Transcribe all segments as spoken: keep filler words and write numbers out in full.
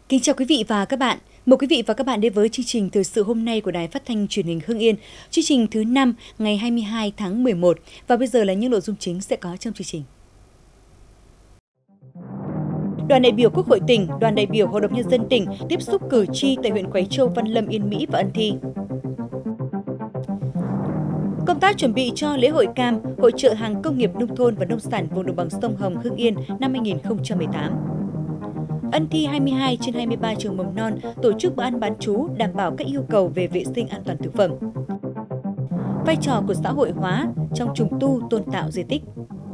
Kính chào quý vị và các bạn. Mời quý vị và các bạn đến với chương trình thời sự hôm nay của Đài Phát thanh Truyền hình Hưng Yên, chương trình thứ năm ngày hai mươi hai tháng mười một. Và bây giờ là những nội dung chính sẽ có trong chương trình. Đoàn đại biểu Quốc hội tỉnh, đoàn đại biểu Hội đồng Nhân dân tỉnh tiếp xúc cử tri tại huyện Khoái Châu, Văn Lâm, Yên Mỹ và Ân Thi. Công tác chuẩn bị cho lễ hội cam, hội chợ hàng công nghiệp nông thôn và nông sản vùng đồng bằng sông Hồng Hưng Yên năm hai nghìn không trăm mười tám. Ân Thi hai mươi hai trên hai mươi ba trường mầm non tổ chức bữa ăn bán trú đảm bảo các yêu cầu về vệ sinh an toàn thực phẩm. Vai trò của xã hội hóa trong trùng tu tôn tạo di tích.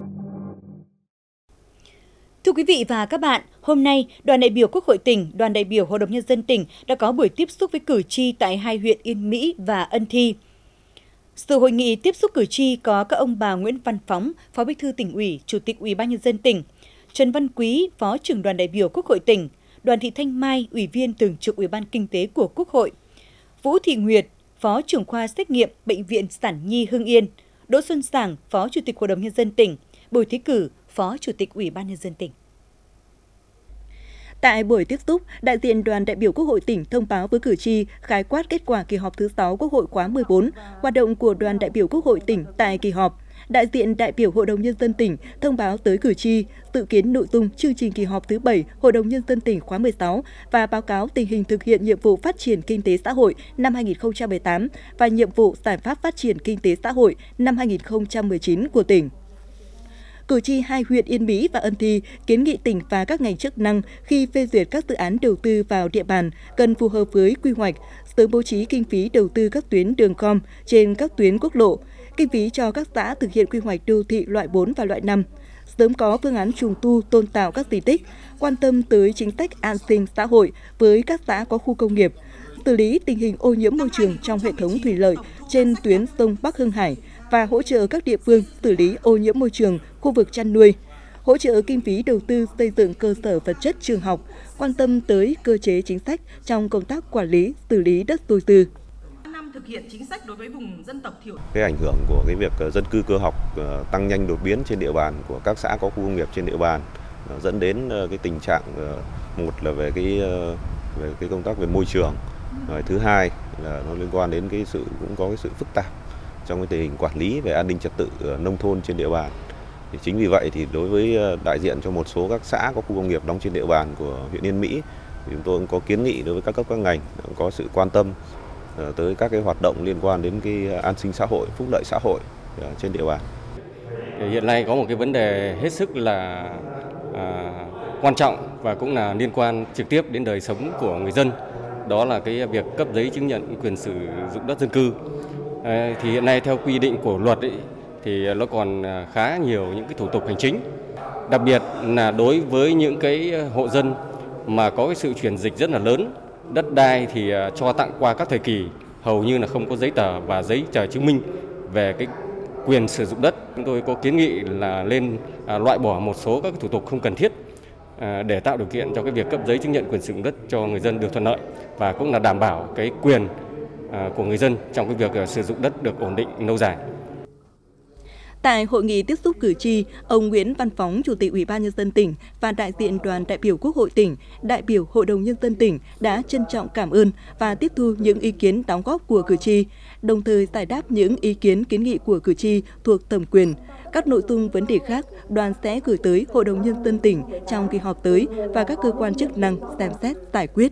Thưa quý vị và các bạn, hôm nay, đoàn đại biểu Quốc hội tỉnh, đoàn đại biểu Hội đồng Nhân dân tỉnh đã có buổi tiếp xúc với cử tri tại hai huyện Yên Mỹ và Ân Thi. Sự hội nghị tiếp xúc cử tri có các ông bà Nguyễn Văn Phóng, Phó Bí thư Tỉnh ủy, Chủ tịch Ủy ban Nhân dân tỉnh, Trần Văn Quý, Phó trưởng đoàn đại biểu Quốc hội tỉnh, Đoàn Thị Thanh Mai, Ủy viên Thường trực Ủy ban Kinh tế của Quốc hội, Vũ Thị Nguyệt, Phó trưởng khoa xét nghiệm Bệnh viện Sản Nhi Hưng Yên, Đỗ Xuân Sảng, Phó Chủ tịch Hội đồng Nhân dân tỉnh, Bùi Thế Cử, Phó Chủ tịch Ủy ban Nhân dân tỉnh. Tại buổi tiếp xúc, đại diện đoàn đại biểu Quốc hội tỉnh thông báo với cử tri khái quát kết quả kỳ họp thứ sáu Quốc hội khóa mười bốn, hoạt động của đoàn đại biểu Quốc hội tỉnh tại kỳ họp. Đại diện đại biểu Hội đồng Nhân dân tỉnh thông báo tới cử tri dự kiến nội dung chương trình kỳ họp thứ bảy Hội đồng Nhân dân tỉnh khóa mười sáu và báo cáo tình hình thực hiện nhiệm vụ phát triển kinh tế xã hội năm hai nghìn không trăm mười tám và nhiệm vụ giải pháp phát triển kinh tế xã hội năm hai nghìn không trăm mười chín của tỉnh. Cử tri hai huyện Yên Mỹ và Ân Thi kiến nghị tỉnh và các ngành chức năng khi phê duyệt các dự án đầu tư vào địa bàn cần phù hợp với quy hoạch, sớm bố trí kinh phí đầu tư các tuyến đường gom trên các tuyến quốc lộ, kinh phí cho các xã thực hiện quy hoạch đô thị loại bốn và loại năm, sớm có phương án trùng tu tôn tạo các di tích, quan tâm tới chính sách an sinh xã hội với các xã có khu công nghiệp, xử lý tình hình ô nhiễm môi trường trong hệ thống thủy lợi trên tuyến sông Bắc Hưng Hải và hỗ trợ các địa phương xử lý ô nhiễm môi trường khu vực chăn nuôi, hỗ trợ kinh phí đầu tư xây dựng cơ sở vật chất trường học, quan tâm tới cơ chế chính sách trong công tác quản lý, xử lý đất dôi dư. Thực hiện chính sách đối với vùng dân tộc thiểu. Cái ảnh hưởng của cái việc dân cư cơ học tăng nhanh đột biến trên địa bàn của các xã có khu công nghiệp trên địa bàn dẫn đến cái tình trạng, một là về cái về cái công tác về môi trường, rồi thứ hai là nó liên quan đến cái sự cũng có cái sự phức tạp trong cái tình hình quản lý về an ninh trật tự nông thôn trên địa bàn. Thì chính vì vậy thì đối với đại diện cho một số các xã có khu công nghiệp đóng trên địa bàn của huyện Yên Mỹ thì chúng tôi cũng có kiến nghị đối với các cấp các ngành có sự quan tâm tới các cái hoạt động liên quan đến cái an sinh xã hội, phúc lợi xã hội trên địa bàn. Hiện nay có một cái vấn đề hết sức là à, quan trọng và cũng là liên quan trực tiếp đến đời sống của người dân. Đó là cái việc cấp giấy chứng nhận quyền sử dụng đất dân cư. À, thì hiện nay theo quy định của luật ấy, thì nó còn khá nhiều những cái thủ tục hành chính. Đặc biệt là đối với những cái hộ dân mà có cái sự chuyển dịch rất là lớn, đất đai thì cho tặng qua các thời kỳ hầu như là không có giấy tờ và giấy tờ chứng minh về cái quyền sử dụng đất. Chúng tôi có kiến nghị là lên loại bỏ một số các thủ tục không cần thiết để tạo điều kiện cho cái việc cấp giấy chứng nhận quyền sử dụng đất cho người dân được thuận lợi và cũng là đảm bảo cái quyền của người dân trong cái việc sử dụng đất được ổn định lâu dài. Tại hội nghị tiếp xúc cử tri, ông Nguyễn Văn Phóng, Chủ tịch Ủy ban Nhân dân tỉnh và đại diện đoàn đại biểu Quốc hội tỉnh, đại biểu Hội đồng Nhân dân tỉnh đã trân trọng cảm ơn và tiếp thu những ý kiến đóng góp của cử tri, đồng thời giải đáp những ý kiến kiến nghị của cử tri thuộc thẩm quyền. Các nội dung vấn đề khác, đoàn sẽ gửi tới Hội đồng Nhân dân tỉnh trong kỳ họp tới và các cơ quan chức năng xem xét giải quyết.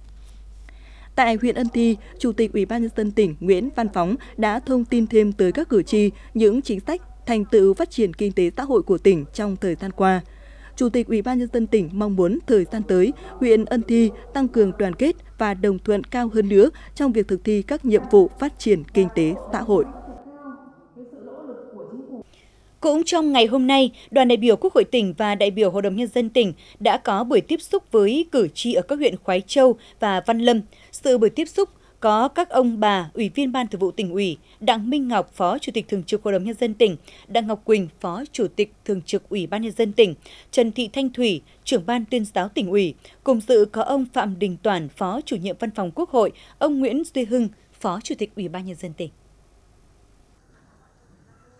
Tại huyện Ân Thi, Chủ tịch Ủy ban Nhân dân tỉnh Nguyễn Văn Phóng đã thông tin thêm tới các cử tri những chính sách thành tựu phát triển kinh tế xã hội của tỉnh trong thời gian qua. Chủ tịch Ủy ban Nhân dân tỉnh mong muốn thời gian tới, huyện Ân Thi tăng cường đoàn kết và đồng thuận cao hơn nữa trong việc thực thi các nhiệm vụ phát triển kinh tế xã hội. Cũng trong ngày hôm nay, đoàn đại biểu Quốc hội tỉnh và đại biểu Hội đồng Nhân dân tỉnh đã có buổi tiếp xúc với cử tri ở các huyện Khoái Châu và Văn Lâm. Sự buổi tiếp xúc có các ông bà, Ủy viên Ban Thường vụ Tỉnh ủy, Đặng Minh Ngọc, Phó Chủ tịch Thường trực Hội đồng Nhân dân tỉnh, Đặng Ngọc Quỳnh, Phó Chủ tịch Thường trực Ủy ban Nhân dân tỉnh, Trần Thị Thanh Thủy, Trưởng ban Tuyên giáo Tỉnh ủy. Cùng dự có ông Phạm Đình Toản, Phó Chủ nhiệm Văn phòng Quốc hội, ông Nguyễn Duy Hưng, Phó Chủ tịch Ủy ban Nhân dân tỉnh.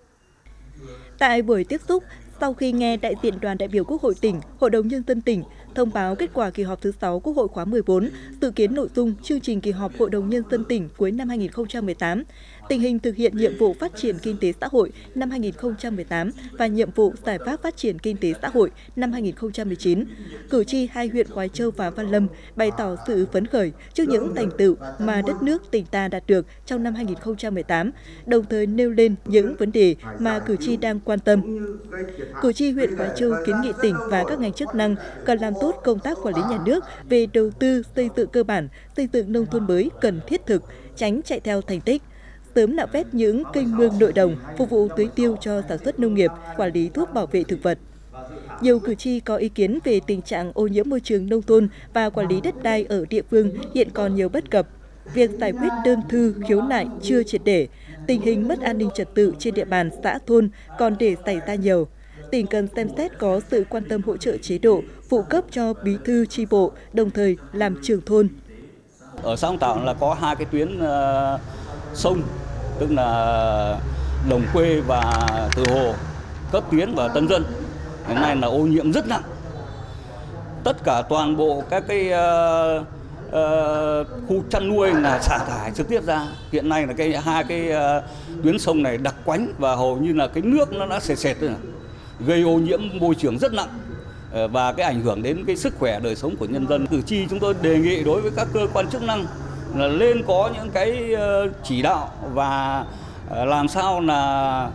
Tại buổi tiếp xúc, sau khi nghe đại diện đoàn đại biểu Quốc hội tỉnh, Hội đồng Nhân dân tỉnh thông báo kết quả kỳ họp thứ sáu Quốc hội khóa mười bốn, dự kiến nội dung chương trình kỳ họp Hội đồng Nhân dân tỉnh cuối năm hai nghìn không trăm mười tám, tình hình thực hiện nhiệm vụ phát triển kinh tế xã hội năm hai nghìn không trăm mười tám và nhiệm vụ giải pháp phát triển kinh tế xã hội năm hai nghìn không trăm mười chín. Cử tri hai huyện Khoái Châu và Văn Lâm bày tỏ sự phấn khởi trước những thành tựu mà đất nước tỉnh ta đạt được trong năm hai nghìn không trăm mười tám, đồng thời nêu lên những vấn đề mà cử tri đang quan tâm. Cử tri huyện Khoái Châu kiến nghị tỉnh và các ngành chức năng cần làm tốt công tác quản lý nhà nước về đầu tư xây dựng cơ bản, xây dựng nông thôn mới cần thiết thực, tránh chạy theo thành tích, sớm nạo vét những kênh mương nội đồng phục vụ tưới tiêu cho sản xuất nông nghiệp, quản lý thuốc bảo vệ thực vật. Nhiều cử tri có ý kiến về tình trạng ô nhiễm môi trường nông thôn và quản lý đất đai ở địa phương hiện còn nhiều bất cập. Việc giải quyết đơn thư khiếu nại chưa triệt để, tình hình mất an ninh trật tự trên địa bàn xã thôn còn để xảy ra nhiều. Tỉnh cần xem xét có sự quan tâm hỗ trợ chế độ, phụ cấp cho bí thư chi bộ, đồng thời làm trưởng thôn. Ở xã Ông Tảo là có hai cái tuyến uh, sông, tức là Đồng Quê và Từ Hồ, Cấp Tiến và Tân Dân. Hiện nay là ô nhiễm rất nặng. Tất cả toàn bộ các cái uh, uh, khu chăn nuôi là xả thải trực tiếp ra. Hiện nay là cái hai cái uh, tuyến sông này đặc quánh và hầu như là cái nước nó đã sệt sệt rồi, gây ô nhiễm môi trường rất nặng và cái ảnh hưởng đến cái sức khỏe đời sống của nhân dân. Cử tri chúng tôi đề nghị đối với các cơ quan chức năng là lên có những cái chỉ đạo và làm sao là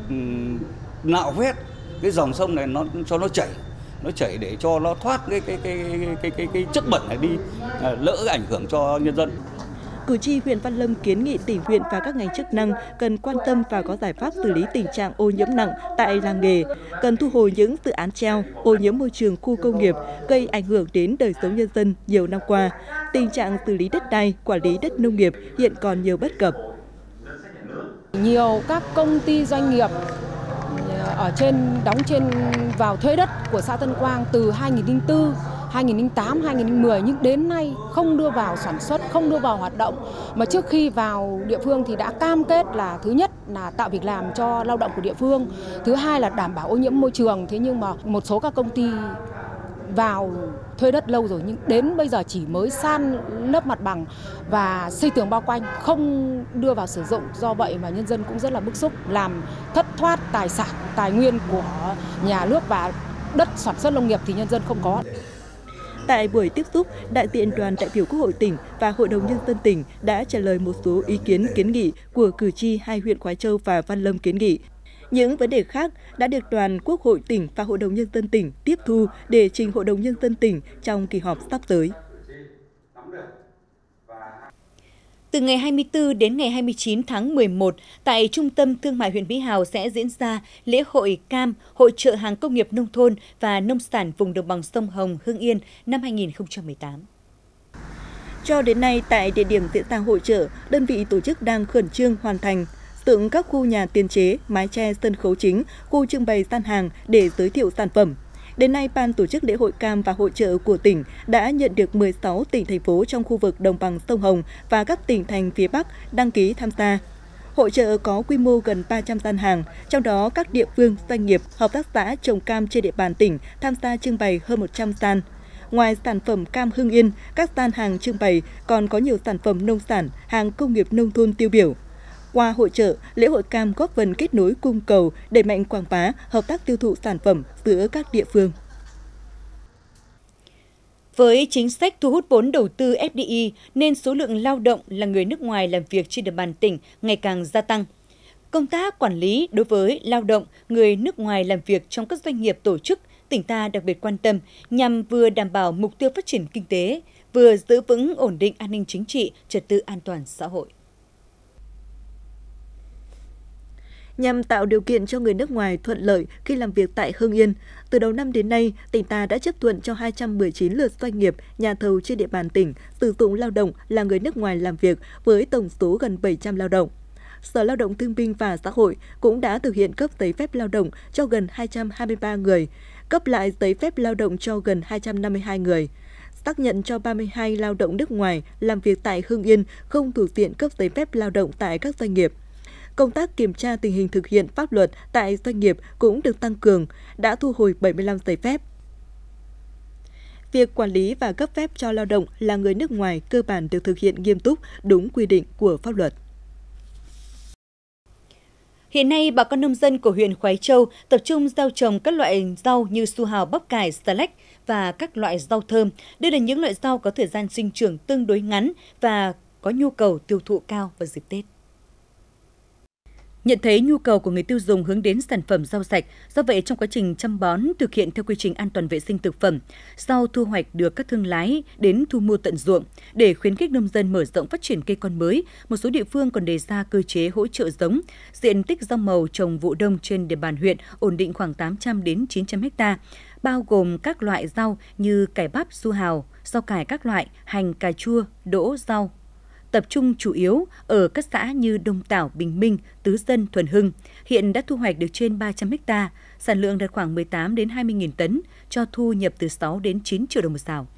nạo vét cái dòng sông này nó cho nó chảy, nó chảy để cho nó thoát cái cái cái cái cái, cái, cái chất bẩn này đi, lỡ ảnh hưởng cho nhân dân. Cử tri huyện Văn Lâm kiến nghị tỉnh, huyện và các ngành chức năng cần quan tâm và có giải pháp xử lý tình trạng ô nhiễm nặng tại làng nghề, cần thu hồi những dự án treo, ô nhiễm môi trường khu công nghiệp gây ảnh hưởng đến đời sống nhân dân nhiều năm qua. Tình trạng xử lý đất đai, quản lý đất nông nghiệp hiện còn nhiều bất cập. Nhiều các công ty doanh nghiệp ở trên đóng trên vào thuê đất của xã Tân Quang từ hai nghìn không trăm lẻ bốn, hai nghìn không trăm lẻ tám, hai nghìn không trăm mười nhưng đến nay không đưa vào sản xuất, không đưa vào hoạt động. Mà trước khi vào địa phương thì đã cam kết là thứ nhất là tạo việc làm cho lao động của địa phương, thứ hai là đảm bảo ô nhiễm môi trường. Thế nhưng mà một số các công ty vào thuê đất lâu rồi nhưng đến bây giờ chỉ mới san lấp mặt bằng và xây tường bao quanh, không đưa vào sử dụng. Do vậy mà nhân dân cũng rất là bức xúc, làm thất thoát tài sản, tài nguyên của nhà nước và đất sản xuất nông nghiệp thì nhân dân không có. Tại buổi tiếp xúc, đại diện đoàn đại biểu Quốc hội tỉnh và Hội đồng Nhân dân tỉnh đã trả lời một số ý kiến kiến nghị của cử tri hai huyện Khoái Châu và Văn Lâm kiến nghị. Những vấn đề khác đã được đoàn Quốc hội tỉnh và Hội đồng Nhân dân tỉnh tiếp thu để trình Hội đồng Nhân dân tỉnh trong kỳ họp sắp tới. Từ ngày hai mươi tư đến ngày hai mươi chín tháng mười một, tại Trung tâm Thương mại huyện Mỹ Hào sẽ diễn ra lễ hội cam, hội chợ hàng công nghiệp nông thôn và nông sản vùng đồng bằng sông Hồng, Hưng Yên năm hai nghìn không trăm mười tám. Cho đến nay, tại địa điểm diễn ra hội chợ, đơn vị tổ chức đang khẩn trương hoàn thành dựng các khu nhà tiền chế, mái che, sân khấu chính, khu trưng bày gian hàng để giới thiệu sản phẩm. Đến nay, Ban tổ chức lễ hội cam và hội chợ của tỉnh đã nhận được mười sáu tỉnh, thành phố trong khu vực đồng bằng sông Hồng và các tỉnh thành phía Bắc đăng ký tham gia. Hội chợ có quy mô gần ba trăm gian hàng, trong đó các địa phương, doanh nghiệp, hợp tác xã trồng cam trên địa bàn tỉnh tham gia trưng bày hơn một trăm gian. Ngoài sản phẩm cam Hưng Yên, các gian hàng trưng bày còn có nhiều sản phẩm nông sản, hàng công nghiệp nông thôn tiêu biểu. Qua hội chợ, lễ hội cam góp phần kết nối cung cầu, đẩy mạnh quảng bá, hợp tác tiêu thụ sản phẩm giữa các địa phương. Với chính sách thu hút vốn đầu tư ép đê i nên số lượng lao động là người nước ngoài làm việc trên địa bàn tỉnh ngày càng gia tăng. Công tác quản lý đối với lao động, người nước ngoài làm việc trong các doanh nghiệp tổ chức, tỉnh ta đặc biệt quan tâm nhằm vừa đảm bảo mục tiêu phát triển kinh tế, vừa giữ vững ổn định an ninh chính trị, trật tự an toàn xã hội. Nhằm tạo điều kiện cho người nước ngoài thuận lợi khi làm việc tại Hưng Yên, từ đầu năm đến nay, tỉnh ta đã chấp thuận cho hai trăm mười chín lượt doanh nghiệp, nhà thầu trên địa bàn tỉnh sử dụng lao động là người nước ngoài làm việc với tổng số gần bảy trăm lao động. Sở Lao động Thương binh và Xã hội cũng đã thực hiện cấp giấy phép lao động cho gần hai trăm hai mươi ba người, cấp lại giấy phép lao động cho gần hai trăm năm mươi hai người, xác nhận cho ba mươi hai lao động nước ngoài làm việc tại Hưng Yên không thuộc diện cấp giấy phép lao động tại các doanh nghiệp. Công tác kiểm tra tình hình thực hiện pháp luật tại doanh nghiệp cũng được tăng cường, đã thu hồi bảy mươi lăm giấy phép. việc quản lý và cấp phép cho lao động là người nước ngoài cơ bản được thực hiện nghiêm túc, đúng quy định của pháp luật. Hiện nay, bà con nông dân của huyện Khoái Châu tập trung gieo trồng các loại rau như su hào, bắp cải, xà lách và các loại rau thơm. Đây là những loại rau có thời gian sinh trưởng tương đối ngắn và có nhu cầu tiêu thụ cao vào dịp Tết. Nhận thấy nhu cầu của người tiêu dùng hướng đến sản phẩm rau sạch, do vậy trong quá trình chăm bón thực hiện theo quy trình an toàn vệ sinh thực phẩm, rau thu hoạch được các thương lái đến thu mua tận ruộng. Để khuyến khích nông dân mở rộng phát triển cây con mới, một số địa phương còn đề ra cơ chế hỗ trợ giống. Diện tích rau màu trồng vụ đông trên địa bàn huyện ổn định khoảng tám trăm đến chín trăm ha, bao gồm các loại rau như cải bắp, su hào, rau cải các loại, hành, cà chua, đỗ, rau. Tập trung chủ yếu ở các xã như Đông Tảo, Bình Minh, Tứ Dân, Thuần Hưng. Hiện đã thu hoạch được trên ba trăm ha, sản lượng đạt khoảng mười tám đến hai mươi nghìn tấn, cho thu nhập từ sáu đến chín triệu đồng một sào.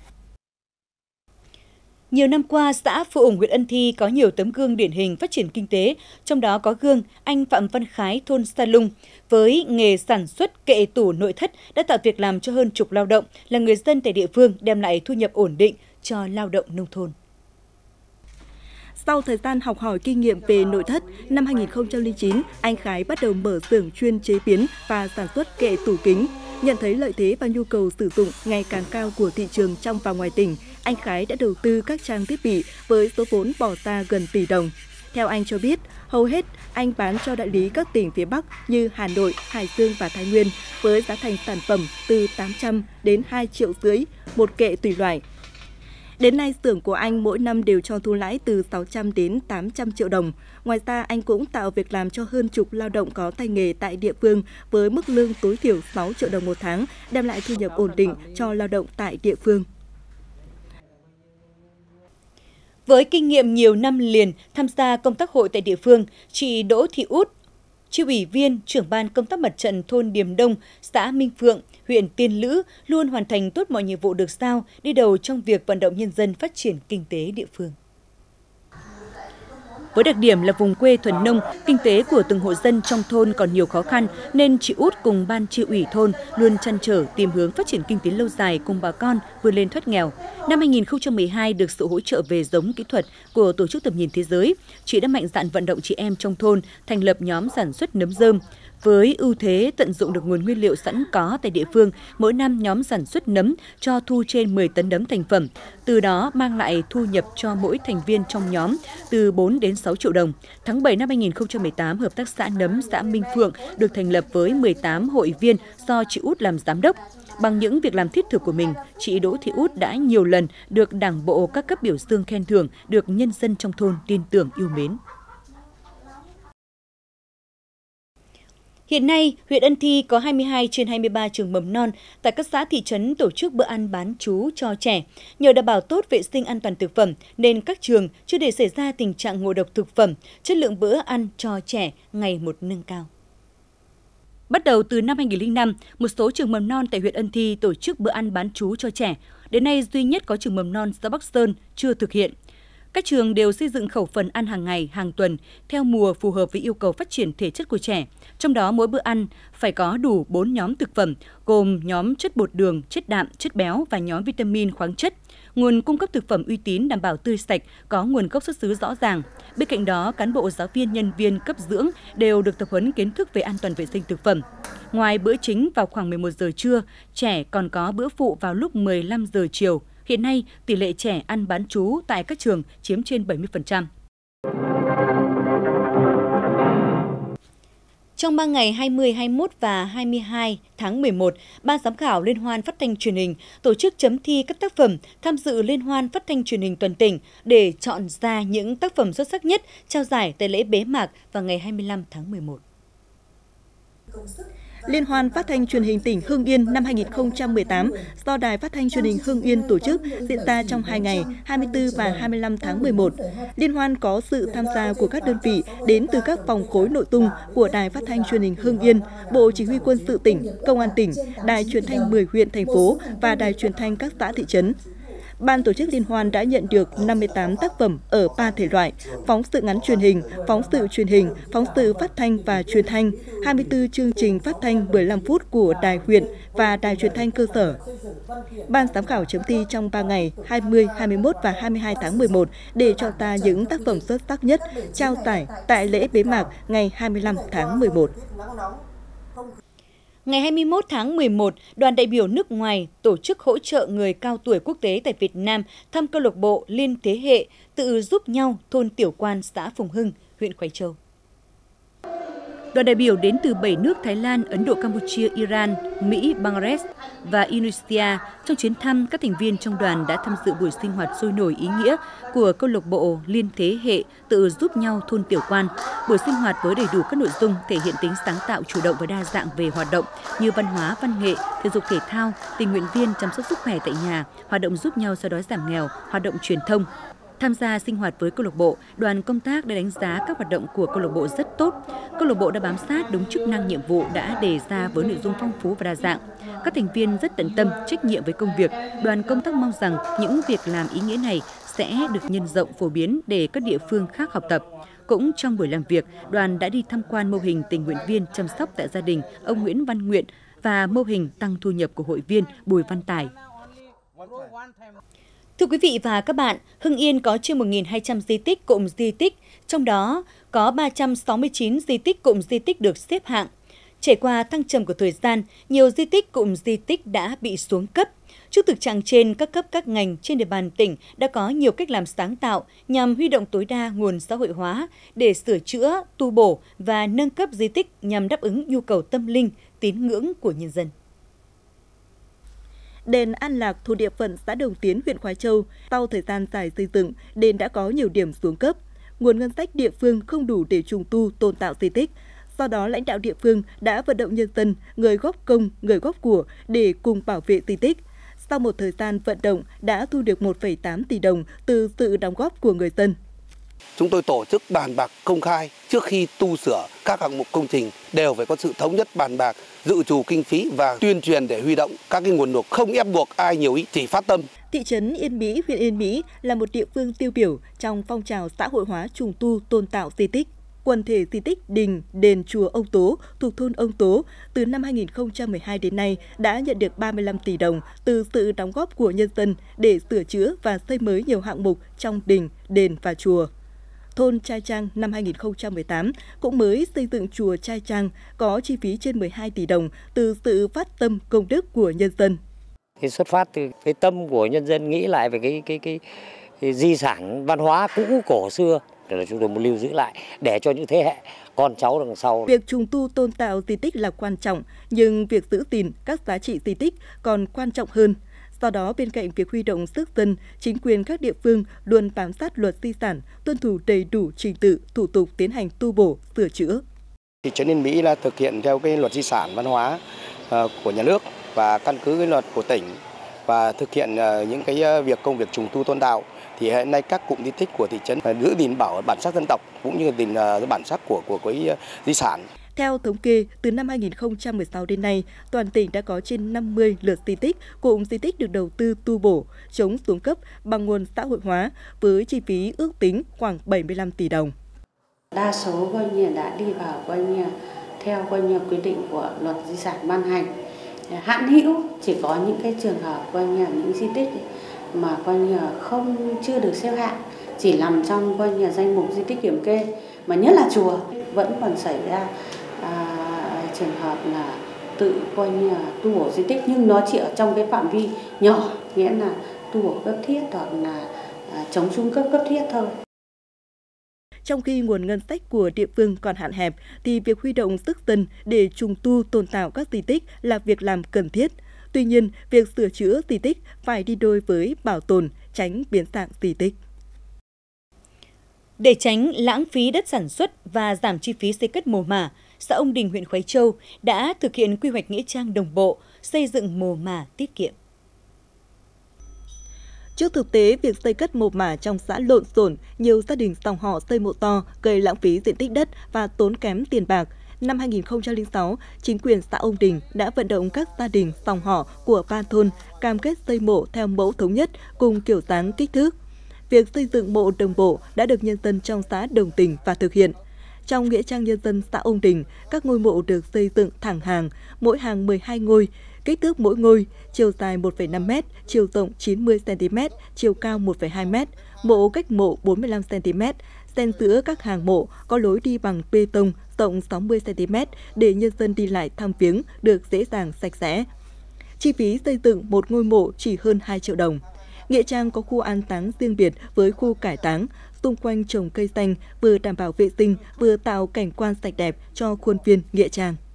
Nhiều năm qua, xã Phù Ủng, huyện Ân Thi có nhiều tấm gương điển hình phát triển kinh tế, trong đó có gương anh Phạm Văn Khái, thôn Sa Lung, với nghề sản xuất kệ tủ nội thất đã tạo việc làm cho hơn chục lao động, là người dân tại địa phương, đem lại thu nhập ổn định cho lao động nông thôn. Sau thời gian học hỏi kinh nghiệm về nội thất, năm hai nghìn không trăm lẻ chín, anh Khái bắt đầu mở xưởng chuyên chế biến và sản xuất kệ tủ kính. Nhận thấy lợi thế và nhu cầu sử dụng ngày càng cao của thị trường trong và ngoài tỉnh, anh Khái đã đầu tư các trang thiết bị với số vốn bỏ ra gần tỷ đồng. Theo anh cho biết, hầu hết anh bán cho đại lý các tỉnh phía Bắc như Hà Nội, Hải Dương và Thái Nguyên với giá thành sản phẩm từ tám trăm đến hai triệu rưỡi một kệ tùy loại. Đến nay, xưởng của anh mỗi năm đều cho thu lãi từ sáu trăm đến tám trăm triệu đồng. Ngoài ra, anh cũng tạo việc làm cho hơn chục lao động có tay nghề tại địa phương với mức lương tối thiểu sáu triệu đồng một tháng, đem lại thu nhập ổn định cho lao động tại địa phương. Với kinh nghiệm nhiều năm liền tham gia công tác hội tại địa phương, chị Đỗ Thị Út, Chi ủy viên, trưởng ban công tác mặt trận thôn Điềm Đông, xã Minh Phượng, huyện Tiên Lữ luôn hoàn thành tốt mọi nhiệm vụ được giao, đi đầu trong việc vận động nhân dân phát triển kinh tế địa phương. Với đặc điểm là vùng quê thuần nông, kinh tế của từng hộ dân trong thôn còn nhiều khó khăn, nên chị Út cùng ban chi ủy thôn luôn trăn trở tìm hướng phát triển kinh tế lâu dài cùng bà con vươn lên thoát nghèo. Năm hai nghìn không trăm mười hai, được sự hỗ trợ về giống kỹ thuật của Tổ chức Tầm nhìn Thế giới, chị đã mạnh dạn vận động chị em trong thôn thành lập nhóm sản xuất nấm rơm. Với ưu thế tận dụng được nguồn nguyên liệu sẵn có tại địa phương, mỗi năm nhóm sản xuất nấm cho thu trên mười tấn nấm thành phẩm, từ đó mang lại thu nhập cho mỗi thành viên trong nhóm từ bốn đến sáu triệu đồng. Tháng bảy năm hai nghìn không trăm mười tám, Hợp tác xã nấm xã Minh Phượng được thành lập với mười tám hội viên do chị Út làm giám đốc. Bằng những việc làm thiết thực của mình, chị Đỗ Thị Út đã nhiều lần được Đảng bộ các cấp biểu dương khen thưởng, được nhân dân trong thôn tin tưởng yêu mến. Hiện nay, huyện Ân Thi có hai mươi hai trên hai mươi ba trường mầm non tại các xã thị trấn tổ chức bữa ăn bán trú cho trẻ. Nhờ đảm bảo tốt vệ sinh an toàn thực phẩm nên các trường chưa để xảy ra tình trạng ngộ độc thực phẩm, chất lượng bữa ăn cho trẻ ngày một nâng cao. Bắt đầu từ năm hai nghìn không trăm lẻ năm, một số trường mầm non tại huyện Ân Thi tổ chức bữa ăn bán trú cho trẻ. Đến nay, duy nhất có trường mầm non xã Bắc Sơn chưa thực hiện. Các trường đều xây dựng khẩu phần ăn hàng ngày, hàng tuần, theo mùa phù hợp với yêu cầu phát triển thể chất của trẻ. Trong đó, mỗi bữa ăn phải có đủ bốn nhóm thực phẩm, gồm nhóm chất bột đường, chất đạm, chất béo và nhóm vitamin, khoáng chất. Nguồn cung cấp thực phẩm uy tín, đảm bảo tươi sạch, có nguồn gốc xuất xứ rõ ràng. Bên cạnh đó, cán bộ, giáo viên, nhân viên cấp dưỡng đều được tập huấn kiến thức về an toàn vệ sinh thực phẩm. Ngoài bữa chính vào khoảng mười một giờ trưa, trẻ còn có bữa phụ vào lúc mười lăm giờ chiều. Hiện nay, tỷ lệ trẻ ăn bán trú tại các trường chiếm trên bảy mươi phần trăm. Trong ba ngày hai mươi, hai mươi mốt và hai mươi hai tháng mười một, Ban giám khảo Liên hoan phát thanh truyền hình tổ chức chấm thi các tác phẩm tham dự Liên hoan phát thanh truyền hình toàn tỉnh để chọn ra những tác phẩm xuất sắc nhất, trao giải tại lễ bế mạc vào ngày hai mươi lăm tháng mười một. Liên hoan phát thanh truyền hình tỉnh Hưng Yên năm hai nghìn không trăm mười tám do Đài Phát thanh Truyền hình Hưng Yên tổ chức diễn ra trong hai ngày hai mươi tư và hai mươi lăm tháng mười một. Liên hoan có sự tham gia của các đơn vị đến từ các phòng khối nội dung của Đài Phát thanh Truyền hình Hưng Yên, Bộ Chỉ huy Quân sự tỉnh, Công an tỉnh, Đài Truyền thanh mười huyện thành phố và Đài Truyền thanh các xã thị trấn. Ban tổ chức liên hoan đã nhận được năm mươi tám tác phẩm ở ba thể loại: phóng sự ngắn truyền hình, phóng sự truyền hình, phóng sự phát thanh và truyền thanh, hai mươi tư chương trình phát thanh mười lăm phút của đài huyện và đài truyền thanh cơ sở. Ban giám khảo chấm thi trong ba ngày hai mươi, hai mươi mốt và hai mươi hai tháng mười một để chọn ra những tác phẩm xuất sắc nhất, trao giải tại lễ bế mạc ngày hai mươi lăm tháng mười một. Ngày hai mươi mốt tháng mười một, đoàn đại biểu nước ngoài tổ chức hỗ trợ người cao tuổi quốc tế tại Việt Nam thăm câu lạc bộ Liên Thế Hệ tự giúp nhau thôn Tiểu Quan, xã Phùng Hưng, huyện Khoái Châu. Đoàn đại biểu đến từ bảy nước Thái Lan, Ấn Độ, Campuchia, Iran, Mỹ, Bangladesh và Indonesia. Trong chuyến thăm, các thành viên trong đoàn đã tham dự buổi sinh hoạt sôi nổi ý nghĩa của câu lạc bộ Liên Thế Hệ tự giúp nhau thôn Tiểu Quan. Buổi sinh hoạt với đầy đủ các nội dung thể hiện tính sáng tạo, chủ động và đa dạng về hoạt động như văn hóa, văn nghệ, thể dục thể thao, tình nguyện viên chăm sóc sức khỏe tại nhà, hoạt động giúp nhau xóa đói giảm nghèo, hoạt động truyền thông. Tham gia sinh hoạt với câu lạc bộ, đoàn công tác đã đánh giá các hoạt động của câu lạc bộ rất tốt. Câu lạc bộ đã bám sát đúng chức năng nhiệm vụ đã đề ra với nội dung phong phú và đa dạng. Các thành viên rất tận tâm, trách nhiệm với công việc. Đoàn công tác mong rằng những việc làm ý nghĩa này sẽ được nhân rộng phổ biến để các địa phương khác học tập. Cũng trong buổi làm việc, đoàn đã đi tham quan mô hình tình nguyện viên chăm sóc tại gia đình ông Nguyễn Văn Nguyện và mô hình tăng thu nhập của hội viên Bùi Văn Tài. Thưa quý vị và các bạn, Hưng Yên có trên một nghìn hai trăm di tích cụm di tích, trong đó có ba trăm sáu mươi chín di tích cụm di tích được xếp hạng. Trải qua thăng trầm của thời gian, nhiều di tích cụm di tích đã bị xuống cấp. Trước thực trạng trên, các cấp các ngành trên địa bàn tỉnh đã có nhiều cách làm sáng tạo nhằm huy động tối đa nguồn xã hội hóa để sửa chữa, tu bổ và nâng cấp di tích nhằm đáp ứng nhu cầu tâm linh, tín ngưỡng của nhân dân. Đền An Lạc thuộc địa phận xã Đồng Tiến, huyện Khoái Châu, sau thời gian dài xây dựng, đền đã có nhiều điểm xuống cấp. Nguồn ngân sách địa phương không đủ để trùng tu, tôn tạo di tích. Do đó, lãnh đạo địa phương đã vận động nhân dân, người góp công, người góp của để cùng bảo vệ di tích. Sau một thời gian vận động, đã thu được một phẩy tám tỷ đồng từ sự đóng góp của người dân. Chúng tôi tổ chức bàn bạc công khai trước khi tu sửa các hạng mục công trình đều phải có sự thống nhất bàn bạc, dự trù kinh phí và tuyên truyền để huy động các cái nguồn lực, không ép buộc ai nhiều ý, chỉ phát tâm. Thị trấn Yên Mỹ, huyện Yên Mỹ là một địa phương tiêu biểu trong phong trào xã hội hóa trùng tu tôn tạo di tích. Quần thể di tích đình, đền, chùa Ông Tố thuộc thôn Ông Tố từ năm hai nghìn không trăm mười hai đến nay đã nhận được ba mươi lăm tỷ đồng từ sự đóng góp của nhân dân để sửa chữa và xây mới nhiều hạng mục trong đình, đền và chùa. Thôn Trai Trang năm hai nghìn không trăm mười tám cũng mới xây dựng chùa Trai Trang có chi phí trên mười hai tỷ đồng từ sự phát tâm công đức của nhân dân. Cái xuất phát từ cái tâm của nhân dân nghĩ lại về cái cái cái, cái di sản văn hóa cũ cổ xưa để chúng tôi muốn lưu giữ lại để cho những thế hệ con cháu đằng sau. Việc trùng tu tôn tạo di tích là quan trọng, nhưng việc giữ gìn các giá trị di tích còn quan trọng hơn. Do đó, bên cạnh việc huy động sức dân, chính quyền các địa phương luôn bám sát luật di sản, tuân thủ đầy đủ trình tự, thủ tục tiến hành tu bổ, sửa chữa. Thị trấn Yên Mỹ là thực hiện theo cái luật di sản văn hóa của nhà nước và căn cứ cái luật của tỉnh và thực hiện những cái việc công việc trùng tu tôn tạo. Thì hiện nay các cụm di tích của thị trấn giữ gìn bảo bản sắc dân tộc cũng như gìn bản sắc của của cái di sản. Theo thống kê, từ năm hai nghìn không trăm mười sáu đến nay, toàn tỉnh đã có trên năm mươi lượt di tích, cụm di tích được đầu tư tu bổ, chống xuống cấp bằng nguồn xã hội hóa với chi phí ước tính khoảng bảy mươi lăm tỷ đồng. Đa số coi như đã đi vào coi như theo coi như quy định của luật di sản ban hành. Hạn hữu chỉ có những cái trường hợp coi như những di tích mà coi như không chưa được xếp hạng, chỉ nằm trong coi như danh mục di tích kiểm kê, mà nhất là chùa vẫn còn xảy ra à, trường hợp là tự coi như tu bổ di tích nhưng nó chỉ ở trong cái phạm vi nhỏ, nghĩa là tu bổ cấp thiết hoặc là à, chống xuống cấp cấp thiết thôi. Trong khi nguồn ngân sách của địa phương còn hạn hẹp, thì việc huy động sức dân để trùng tu tôn tạo các di tích là việc làm cần thiết. Tuy nhiên, việc sửa chữa di tích phải đi đôi với bảo tồn, tránh biến dạng di tích. Để tránh lãng phí đất sản xuất và giảm chi phí xây cất mồ mả, xã Ông Đình, huyện Khoái Châu đã thực hiện quy hoạch nghĩa trang đồng bộ, xây dựng mồ mả tiết kiệm. Trước thực tế, việc xây cất mồ mả trong xã lộn xộn, nhiều gia đình dòng họ xây mộ to gây lãng phí diện tích đất và tốn kém tiền bạc. Năm hai nghìn không trăm lẻ sáu, chính quyền xã Ông Đình đã vận động các gia đình dòng họ của ba thôn cam kết xây mộ theo mẫu thống nhất cùng kiểu dáng kích thước. Việc xây dựng mộ đồng bộ đã được nhân dân trong xã đồng tình và thực hiện. Trong nghĩa trang nhân dân xã Ông Đình, các ngôi mộ được xây dựng thẳng hàng, mỗi hàng mười hai ngôi, kích thước mỗi ngôi, chiều dài một phẩy năm mét, chiều rộng chín mươi xăng ti mét, chiều cao một phẩy hai mét, mộ cách mộ bốn mươi lăm xăng ti mét, xen giữa các hàng mộ có lối đi bằng bê tông rộng sáu mươi xăng ti mét để nhân dân đi lại thăm viếng được dễ dàng sạch sẽ. Chi phí xây dựng một ngôi mộ chỉ hơn hai triệu đồng. Nghĩa trang có khu an táng riêng biệt với khu cải táng, xung quanh trồng cây xanh vừa đảm bảo vệ sinh vừa tạo cảnh quan sạch đẹp cho khuôn viên nghĩa trang.